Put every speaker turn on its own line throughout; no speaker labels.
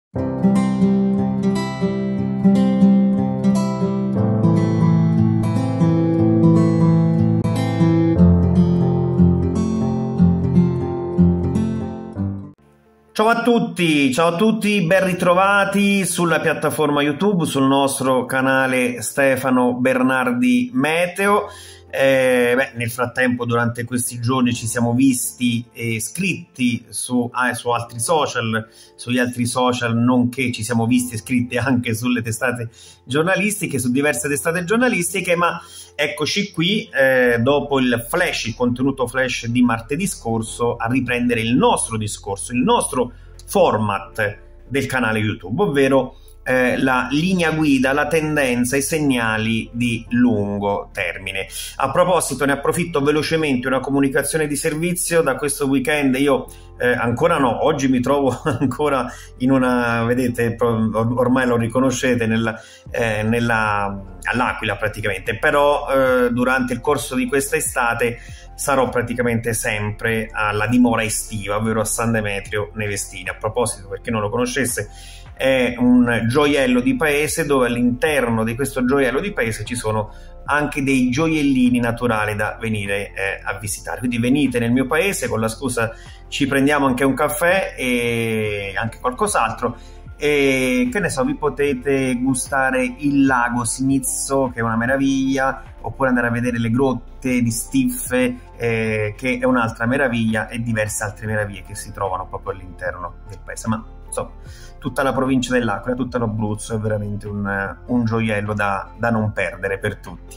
Ciao a tutti, ben ritrovati sulla piattaforma YouTube, sul nostro canale Stefano Bernardi Meteo. Nel frattempo, durante questi giorni ci siamo visti e scritti su altri social, sugli altri social, nonché ci siamo visti e scritti anche sulle testate giornalistiche, su diverse testate giornalistiche, ma eccoci qui dopo il contenuto flash di martedì scorso, a riprendere il nostro discorso, il nostro format del canale YouTube, ovvero la linea guida, la tendenza, i segnali di lungo termine. A proposito, ne approfitto velocemente, una comunicazione di servizio. Da questo weekend io ancora no, oggi mi trovo ancora in una, vedete, ormai lo riconoscete, all'Aquila praticamente, però durante il corso di questa estate sarò praticamente sempre alla dimora estiva, ovvero a San Demetrio Nevestini. A proposito, per chi non lo conoscesse, è un gioiello di paese dove all'interno di questo gioiello di paese ci sono anche dei gioiellini naturali da venire a visitare. Quindi venite nel mio paese, con la scusa ci prendiamo anche un caffè e anche qualcos'altro, e che ne so, vi potete gustare il lago Sinizzo, che è una meraviglia, oppure andare a vedere le grotte di Stiffe, che è un'altra meraviglia, e diverse altre meraviglie che si trovano proprio all'interno del paese. Ma insomma, tutta la provincia dell'Aquila, tutto l'Abruzzo è veramente un gioiello da non perdere per tutti.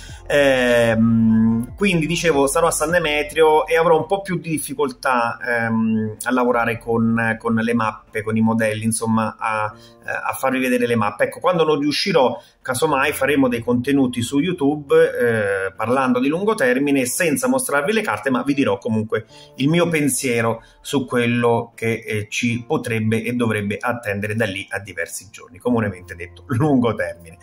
Quindi dicevo, sarò a San Demetrio e avrò un po' più di difficoltà a lavorare con le mappe, con i modelli, insomma a farvi vedere le mappe. Ecco, quando non riuscirò, casomai faremo dei contenuti su YouTube parlando di lungo termine senza mostrarvi le carte, ma vi dirò comunque il mio pensiero su quello che ci potrebbe e dovrebbe attendere da lì a diversi giorni, comunemente detto lungo termine.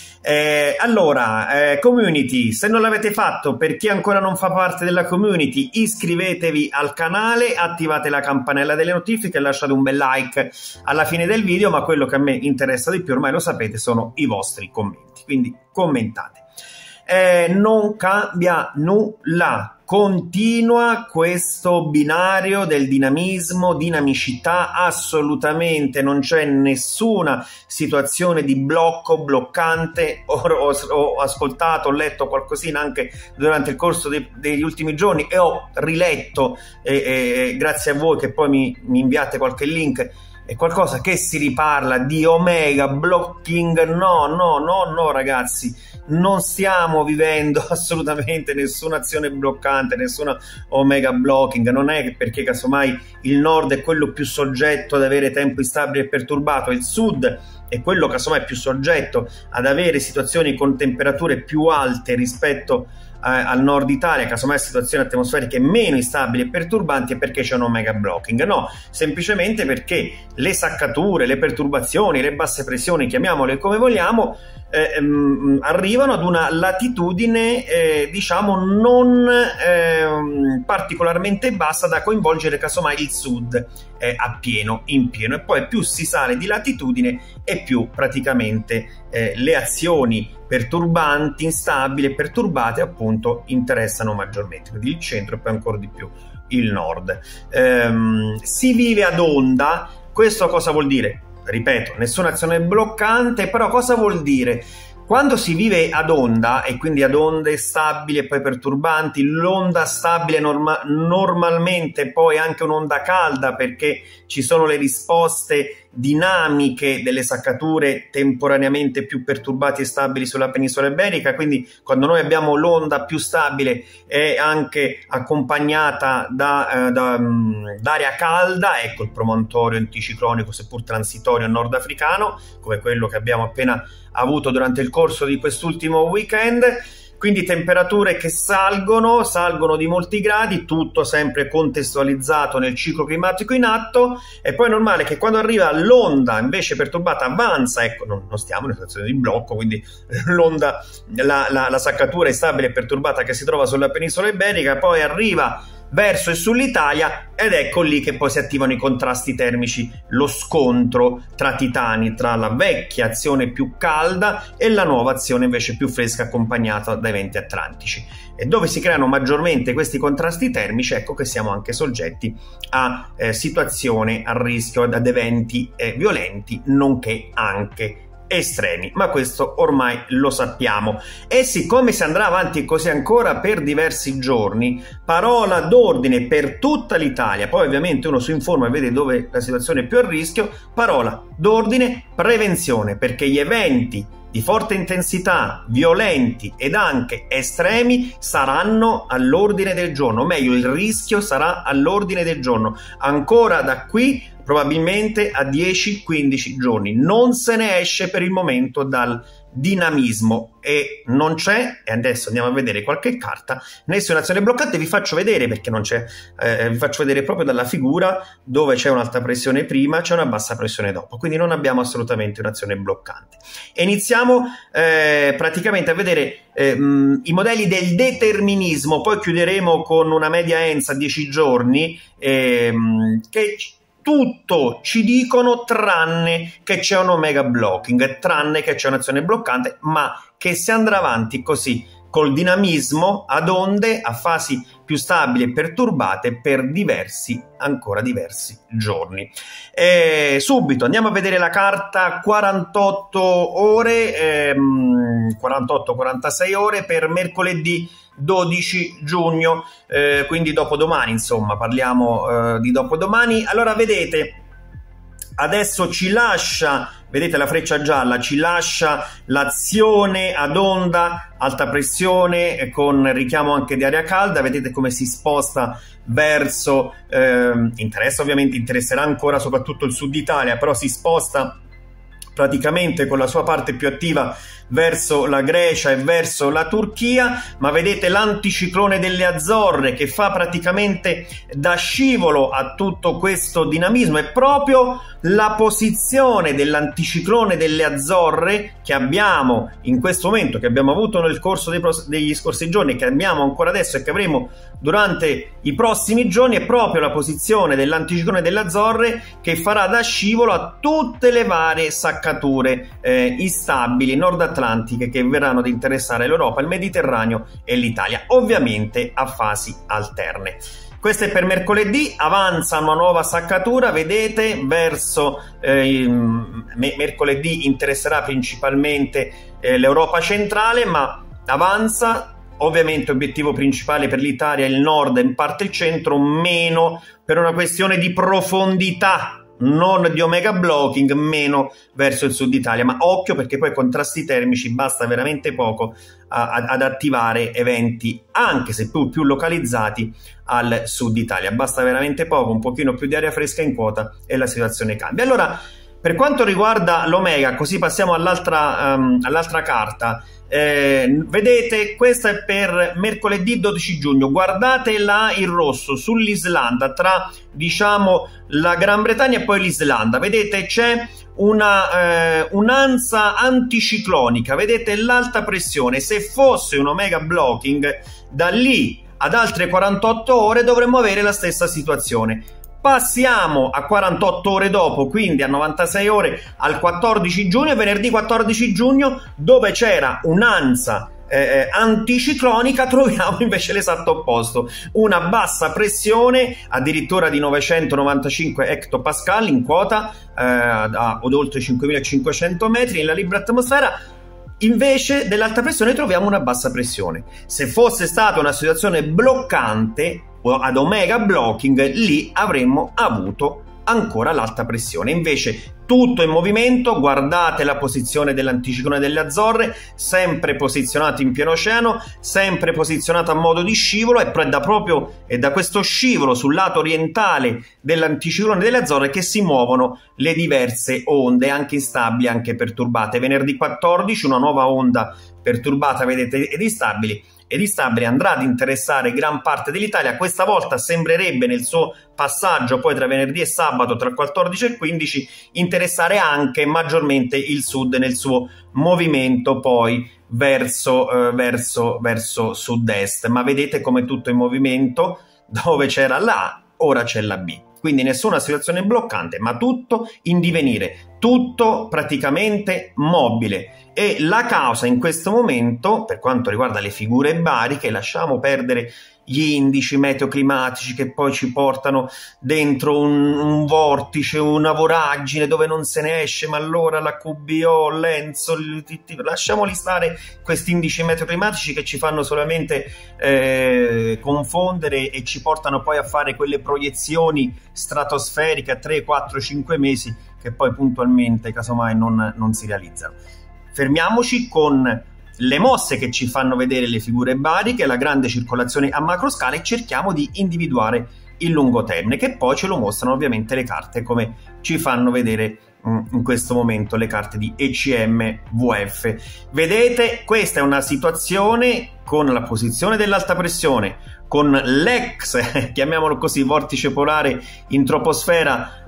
Community, se non l'avete fatto, per chi ancora non fa parte della community, iscrivetevi al canale, attivate la campanella delle notifiche e lasciate un bel like alla fine del video, ma quello che a me interessa di più, ormai lo sapete, sono i vostri commenti, quindi commentate. Non cambia nulla, continua questo binario del dinamismo, dinamicità, assolutamente non c'è nessuna situazione di blocco, bloccante. Ho ascoltato, ho letto qualcosina anche durante il corso degli ultimi giorni e ho riletto, grazie a voi che poi mi inviate qualche link, è qualcosa che si riparla di omega blocking. No ragazzi, non stiamo vivendo assolutamente nessuna azione bloccante, nessuna omega blocking. Non è perché casomai il nord è quello più soggetto ad avere tempo instabile e perturbato, il sud è quello casomai più soggetto ad avere situazioni con temperature più alte rispetto al nord Italia, casomai situazioni atmosferiche meno instabili e perturbanti, e perché c'è un omega blocking. No, semplicemente perché le saccature, le perturbazioni, le basse pressioni, chiamiamole come vogliamo, arrivano ad una latitudine diciamo non particolarmente bassa da coinvolgere casomai il sud in pieno, e poi più si sale di latitudine e più praticamente le azioni perturbanti, instabili e perturbate appunto interessano maggiormente, quindi il centro e poi ancora di più il nord. Si vive ad onda. Questo cosa vuol dire? Ripeto, nessuna azione bloccante, però cosa vuol dire? Quando si vive ad onda, e quindi ad onde stabili e poi perturbanti, l'onda stabile normalmente poi anche un'onda calda, perché ci sono le risposte dinamiche delle saccature temporaneamente più perturbate e stabili sulla penisola iberica. Quindi quando noi abbiamo l'onda più stabile è anche accompagnata d'aria calda, ecco il promontorio anticiclonico seppur transitorio nordafricano, come quello che abbiamo appena avuto durante il corso di quest'ultimo weekend. Quindi temperature che salgono di molti gradi, tutto sempre contestualizzato nel ciclo climatico in atto, e poi è normale che quando arriva l'onda invece perturbata avanza, ecco, non stiamo in una situazione di blocco, quindi l'onda, la saccatura instabile e perturbata che si trova sulla penisola iberica, poi arriva verso e sull'Italia, ed ecco lì che poi si attivano i contrasti termici, lo scontro tra titani, tra la vecchia azione più calda e la nuova azione invece più fresca accompagnata dai venti atlantici. E dove si creano maggiormente questi contrasti termici, ecco che siamo anche soggetti a situazioni, a rischio, ad eventi violenti, nonché anche estremi, ma questo ormai lo sappiamo. E siccome si andrà avanti così ancora per diversi giorni, parola d'ordine per tutta l'Italia, poi ovviamente uno si informa e vede dove la situazione è più a rischio, parola d'ordine prevenzione, perché gli eventi di forte intensità, violenti ed anche estremi saranno all'ordine del giorno, o meglio il rischio sarà all'ordine del giorno, ancora da qui probabilmente a 10-15 giorni. Non se ne esce per il momento dal dinamismo e non c'è, e adesso andiamo a vedere qualche carta, nessuna azione bloccante. Vi faccio vedere perché non c'è, vi faccio vedere proprio dalla figura dove c'è un'alta pressione prima, c'è una bassa pressione dopo, quindi non abbiamo assolutamente un'azione bloccante. E iniziamo praticamente a vedere i modelli del determinismo, poi chiuderemo con una media ENS a 10 giorni che tutto ci dicono tranne che c'è un omega blocking, tranne che c'è un'azione bloccante, ma che si andrà avanti così col dinamismo ad onde, a fasi più stabili e perturbate per ancora diversi giorni. Subito andiamo a vedere la carta 48 ore, 48-46 ore per mercoledì 12 giugno, quindi dopodomani, insomma, parliamo di dopodomani. Allora, vedete, adesso ci lascia, vedete la freccia gialla, ci lascia l'azione ad onda, alta pressione con richiamo anche di aria calda, vedete come si sposta verso, ovviamente interesserà ancora soprattutto il sud Italia, però si sposta praticamente con la sua parte più attiva verso la Grecia e verso la Turchia, ma vedete l'anticiclone delle Azzorre che fa praticamente da scivolo a tutto questo dinamismo. È proprio la posizione dell'anticiclone delle Azzorre che abbiamo in questo momento, che abbiamo avuto nel corso degli scorsi giorni, che abbiamo ancora adesso e che avremo durante i prossimi giorni, è proprio la posizione dell'anticiclone delle Azzorre che farà da scivolo a tutte le varie saccature instabili nord-atlantiche che verranno ad interessare l'Europa, il Mediterraneo e l'Italia, ovviamente a fasi alterne. Questo è per mercoledì, avanza una nuova saccatura, vedete, verso mercoledì interesserà principalmente l'Europa centrale, ma avanza. Ovviamente obiettivo principale per l'Italia è il nord e in parte il centro, meno per una questione di profondità, non di omega blocking, meno verso il sud Italia, ma occhio perché poi contrasti termici basta veramente poco ad attivare eventi anche se più localizzati al sud Italia, basta veramente poco, un pochino più di aria fresca in quota e la situazione cambia. Allora, per quanto riguarda l'omega, così passiamo all'altra carta. Vedete, questa è per mercoledì 12 giugno, guardate là in rosso sull'Islanda, tra diciamo la Gran Bretagna e poi l'Islanda, vedete c'è un'ansa anticiclonica, vedete l'alta pressione. Se fosse un omega blocking, da lì ad altre 48 ore dovremmo avere la stessa situazione. Passiamo a 48 ore dopo, quindi a 96 ore al 14 giugno, venerdì 14 giugno, dove c'era un'ansa anticiclonica, troviamo invece l'esatto opposto, una bassa pressione addirittura di 995 hectopascal in quota ad oltre 5500 metri nella libera atmosfera. Invece dell'alta pressione troviamo una bassa pressione. Se fosse stata una situazione bloccante ad omega blocking, lì avremmo avuto ancora l'alta pressione. Invece tutto in movimento, guardate la posizione dell'anticiclone delle Azzorre, sempre posizionato in pieno oceano, sempre posizionato a modo di scivolo, e è da questo scivolo sul lato orientale dell'anticiclone delle Azzorre che si muovono le diverse onde, anche instabili, anche perturbate. Venerdì 14 una nuova onda perturbata, vedete, ed instabile andrà ad interessare gran parte dell'Italia. Questa volta sembrerebbe nel suo passaggio poi tra venerdì e sabato tra il 14 e il 15 interessare anche maggiormente il sud nel suo movimento poi verso sud-est, ma vedete come tutto in movimento, dove c'era la A, ora c'è la B. Quindi nessuna situazione bloccante, ma tutto in divenire, tutto praticamente mobile. E la causa in questo momento, per quanto riguarda le figure bariche, lasciamo perdere gli indici meteoclimatici che poi ci portano dentro un vortice, una voragine dove non se ne esce, ma allora la QBO, l'ENSO, lasciamoli stare questi indici meteoclimatici che ci fanno solamente confondere e ci portano poi a fare quelle proiezioni stratosferiche a 3, 4, 5 mesi che poi puntualmente casomai non si realizzano. Fermiamoci con le mosse che ci fanno vedere le figure bariche, la grande circolazione a macro scala, e cerchiamo di individuare il lungo termine, che poi ce lo mostrano ovviamente le carte, come ci fanno vedere in questo momento le carte di ECM VF. Vedete, questa è una situazione con la posizione dell'alta pressione, con l'ex, chiamiamolo così, vortice polare in troposfera,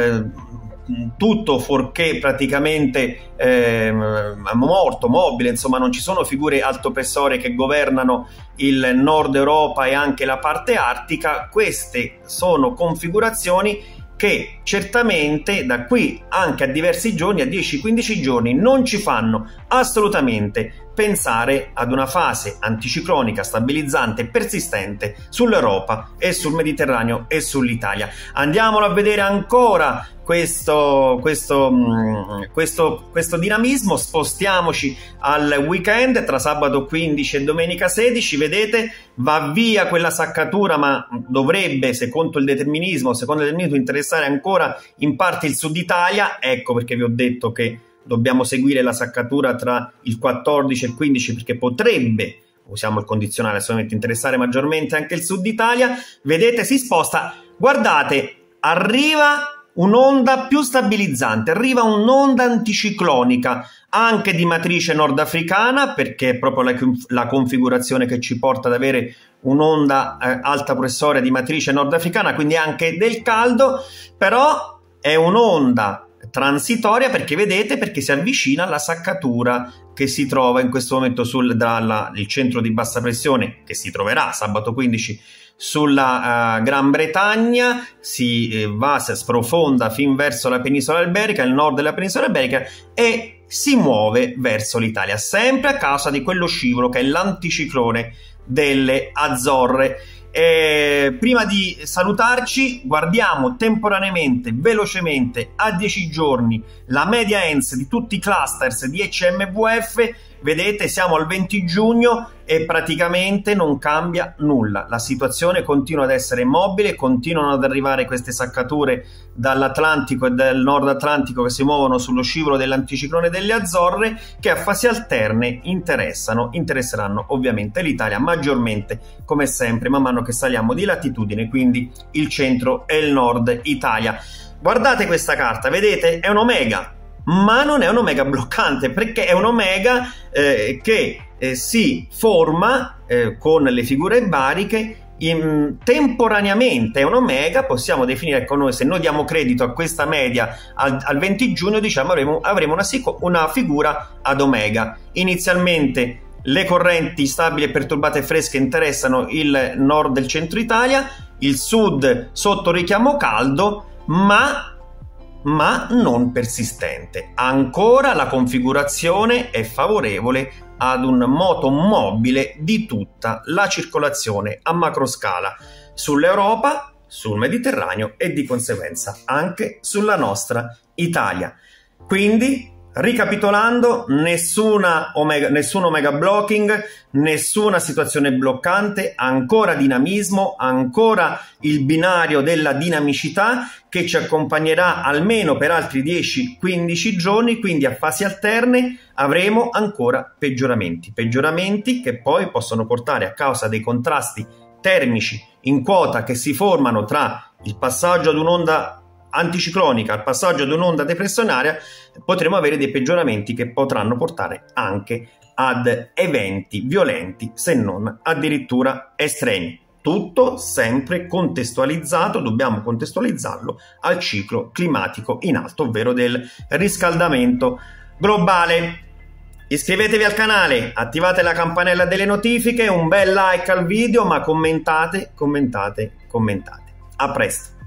tutto fuorché praticamente morto, mobile, insomma non ci sono figure altopressore che governano il nord Europa e anche la parte artica. Queste sono configurazioni che certamente da qui anche a diversi giorni, a 10-15 giorni, non ci fanno assolutamente pensare ad una fase anticiclonica stabilizzante e persistente sull'Europa e sul Mediterraneo e sull'Italia. Andiamolo a vedere ancora questo dinamismo. Spostiamoci al weekend tra sabato 15 e domenica 16. Vedete, va via quella saccatura, ma dovrebbe, secondo il determinismo interessare ancora in parte il sud Italia. Ecco perché vi ho detto che dobbiamo seguire la saccatura tra il 14 e il 15, perché potrebbe, usiamo il condizionale, solamente interessare maggiormente anche il sud Italia. Vedete, si sposta, guardate, arriva un'onda più stabilizzante, arriva un'onda anticiclonica anche di matrice nordafricana, perché è proprio la configurazione che ci porta ad avere un'onda alta pressore di matrice nordafricana, quindi anche del caldo, però è un'onda transitoria, perché vedete, perché si avvicina alla saccatura che si trova in questo momento il centro di bassa pressione, che si troverà sabato 15 sulla Gran Bretagna, si sprofonda fin verso la penisola iberica, il nord della penisola iberica, e si muove verso l'Italia, sempre a causa di quello scivolo che è l'anticiclone delle Azzorre. Prima di salutarci, guardiamo temporaneamente, velocemente, a 10 giorni la media ENS di tutti i clusters di ECMVF. Vedete, siamo al 20 giugno e praticamente non cambia nulla. La situazione continua ad essere mobile, continuano ad arrivare queste saccature dall'Atlantico e dal Nord Atlantico che si muovono sullo scivolo dell'anticiclone delle Azzorre, che a fasi alterne interesseranno ovviamente l'Italia maggiormente, come sempre, man mano che saliamo di latitudine, quindi il centro e il nord Italia. Guardate questa carta, vedete, è un omega, ma non è un omega bloccante, perché è un omega che si forma con le figure bariche temporaneamente. È un omega, possiamo definire, ecco, noi, se noi diamo credito a questa media al 20 giugno, diciamo avremo una figura ad omega. Inizialmente le correnti stabili e perturbate fresche interessano il nord del centro Italia, il sud sotto richiamo caldo, ma non persistente. Ancora la configurazione è favorevole ad un moto mobile di tutta la circolazione a macroscala sull'Europa, sul Mediterraneo e di conseguenza anche sulla nostra Italia. Quindi, ricapitolando, nessun omega blocking, nessuna situazione bloccante, ancora dinamismo, ancora il binario della dinamicità che ci accompagnerà almeno per altri 10-15 giorni, quindi a fasi alterne avremo ancora peggioramenti che poi possono portare, a causa dei contrasti termici in quota che si formano tra il passaggio ad un'onda anticiclonica al passaggio ad un'onda depressionaria, potremo avere dei peggioramenti che potranno portare anche ad eventi violenti, se non addirittura estremi. Tutto sempre contestualizzato, dobbiamo contestualizzarlo al ciclo climatico in atto, ovvero del riscaldamento globale. Iscrivetevi al canale, attivate la campanella delle notifiche, un bel like al video, ma commentate, commentate, commentate. A presto!